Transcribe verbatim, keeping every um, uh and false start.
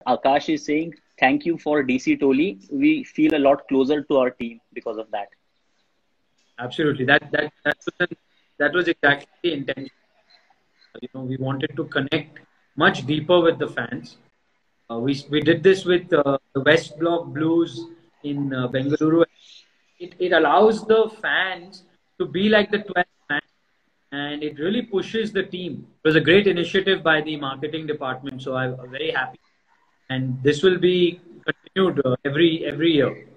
Akash is saying, thank you for D C Toli. We feel a lot closer to our team because of that. Absolutely. That that that was, that was exactly the intention. You know, we wanted to connect much deeper with the fans. Uh, we we did this with uh, the West Block Blues in uh, Bengaluru. It it allows the fans to be like the twelfth man, and it really pushes the team. It was a great initiative by the marketing department, so I'm very happy. And this will be continued uh, every every year.